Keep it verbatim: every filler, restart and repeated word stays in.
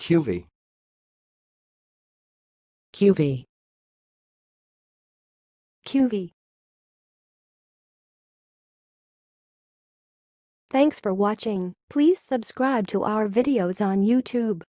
cuvy, cuvy, cuvy. Thanks for watching. Please subscribe to our videos on YouTube.